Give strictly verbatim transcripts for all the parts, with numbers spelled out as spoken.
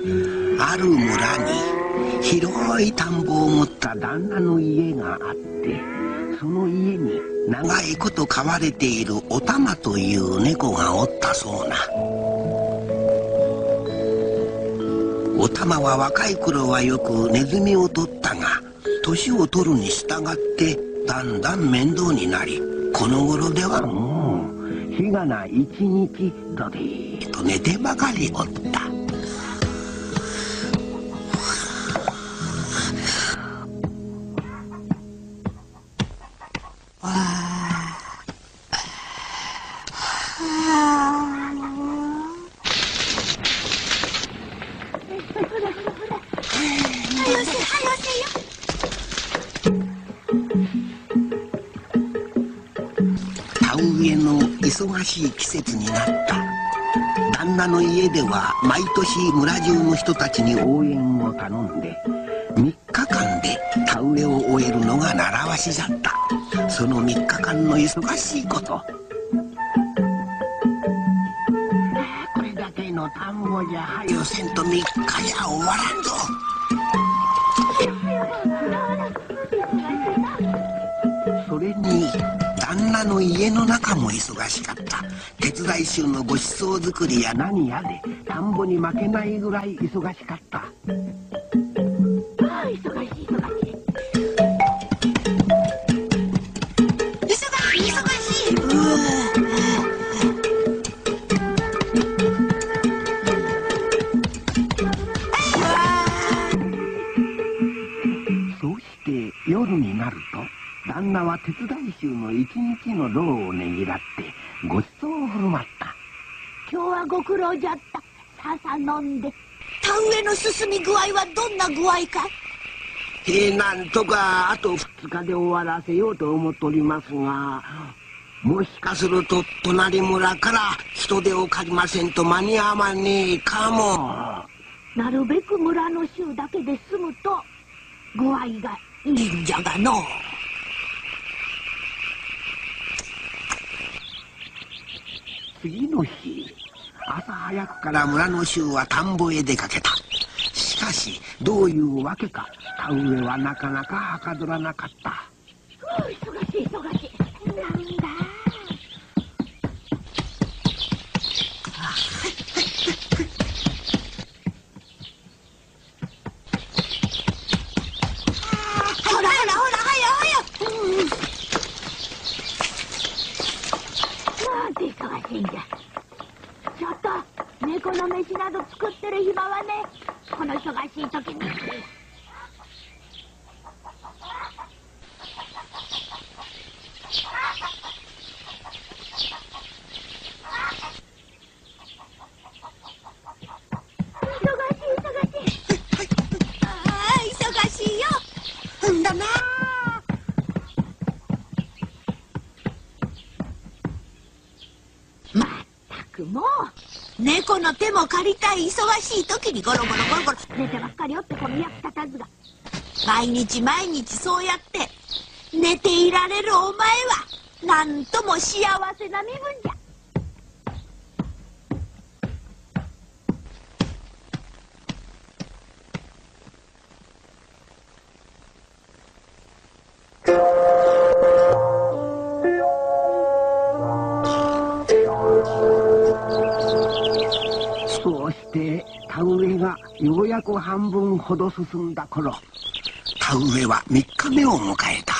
ある村に広い田んぼを持った旦那の家があって、その家に長いこと飼われているおたまという猫がおったそうな。おたまは若い頃はよくネズミを取ったが、年を取るに従ってだんだん面倒になり、この頃ではもう日がな一日どでーと寝てばかりおった。忙しい季節になった。旦那の家では毎年村中の人たちに応援を頼んでみっかかんで田植えを終えるのが習わしじゃった。そのみっかかんの忙しいこと、これだけの田んぼじゃはよせんとみっかじゃ終わらんぞ。それに旦那の家の中も忙しかった。手伝い衆のごちそう作りや何やで田んぼに負けないぐらい忙しかった。ああ、忙しい忙しい忙しい忙しい。そうして夜になると旦那は手伝い衆の一日の労をねぎらってごちそうを振る舞った。 今日はご苦労じゃった。ささ飲んで。田植えの進み具合はどんな具合かい？ えー、なんとかあとふつかで終わらせようと思っておりますが、もしかすると隣村から人手を借りませんと間に合わねえかも。 なるべく村の衆だけで済むと具合がいいんじゃがの。 次の日、朝早くから村の衆は田んぼへ出かけた。しかしどういうわけか田植えはなかなかはかどらなかった。 忙しい忙しい。なんだ。ほらほらほら、早よ早よ。うん、なんて忙しいんじゃ。ちょっと猫の飯など作ってる暇はね、この忙しい時に。もう猫の手も借りたい忙しい時にゴロゴロゴロゴロ寝てばっかりおってこの役立たずが。毎日毎日そうやって寝ていられるお前はなんとも幸せな身分じゃ。 そうして田植えがようやく半分ほど進んだ頃、田植えはみっかめを迎えた。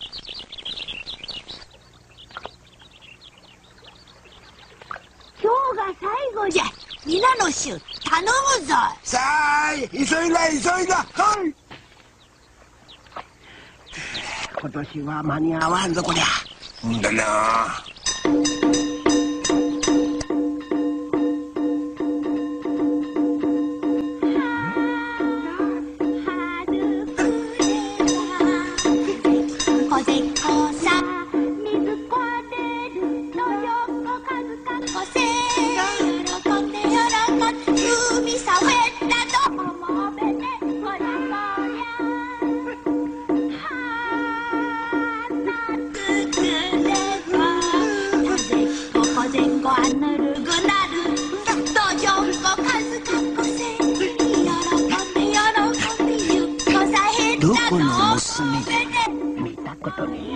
今日が最後じゃ。皆の衆頼むぞ。 さあ急いだ急いだ。はい、今年は間に合わんぞこりゃ。んだな。 猫の娘見たことね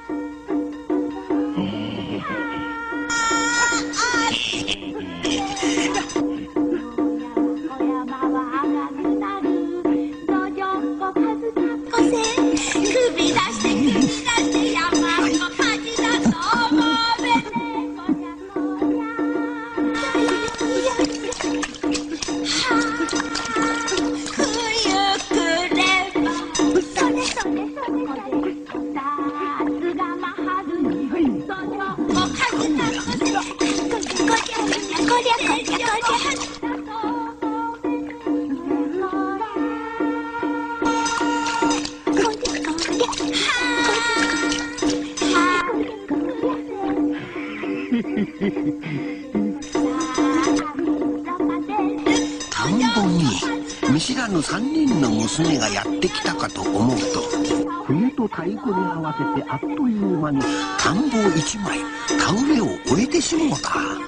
田んぼに見知らぬ三人の娘がやってきたかと思うと笛と太鼓に合わせてあっという間に田んぼ一枚田植えを終えてしもうた。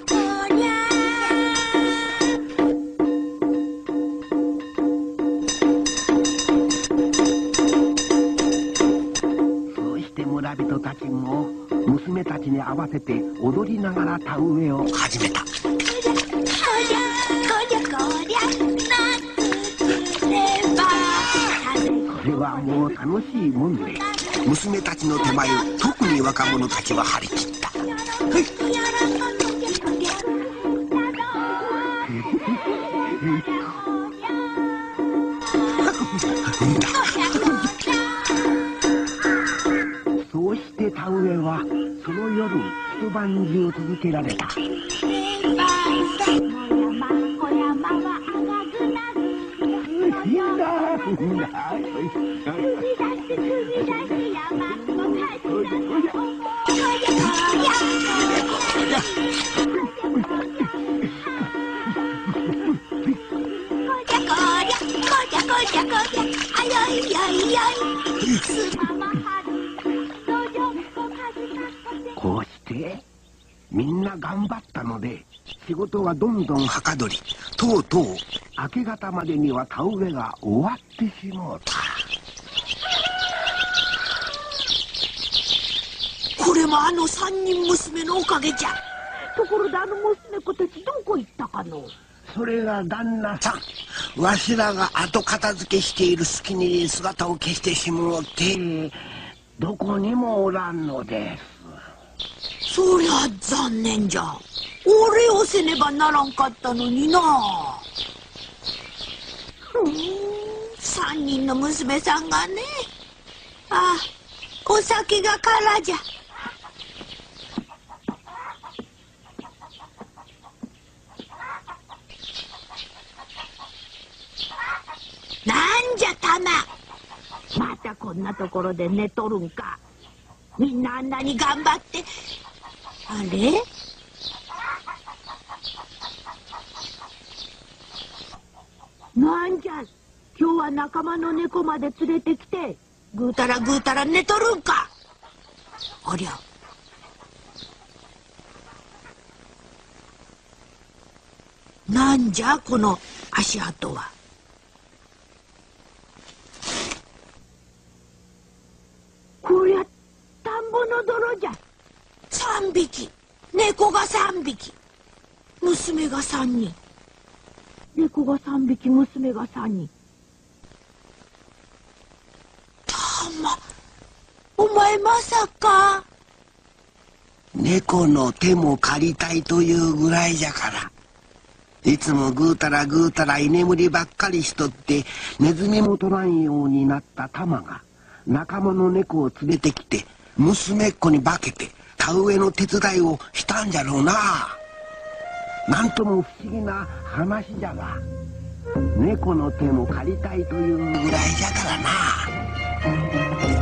そうして村人たちも娘たちに合わせて踊りながら田植えを始めた。これはもう楽しいもんで娘たちの手前特に若者たちは張り切った。そうして田植えはその夜一晩中続けられた。こうしてみんな頑張ったので仕事はどんどんはかどり、とうとう明け方までには田植えが終わってしもうた。 これもあの三人娘のおかげじゃ。 ところであの娘子たちどこ行ったかの？ それが旦那さん、わしらが後片付けしている隙に姿を消してしもうてどこにもおらんのです。 そりゃ残念じゃ。お礼をせねばならんかったのにな。ふん、三人の娘さんがね。ああ、お酒が空じゃ。なんじゃタマ。 またこんなところで寝とるんか。 みんなあんなに頑張って。あれ？ なんじゃ、今日は仲間の猫まで連れてきてぐうたらぐうたら寝とるんか。ありゃ、なんじゃこの足跡は。 こりゃ田んぼの泥じゃ。 三匹、猫が三匹、娘が三人。 猫が三匹、娘が三人。 たま、お前まさか。 猫の手も借りたいというぐらいじゃから。いつもぐうたらぐうたら居眠りばっかりしとってネズミも取らんようになったタマが仲間の猫を連れてきて娘っ子に化けて田植えの手伝いをしたんじゃろうな。なんとも不思議な話じゃが猫の手も借りたいというぐらいじゃからな。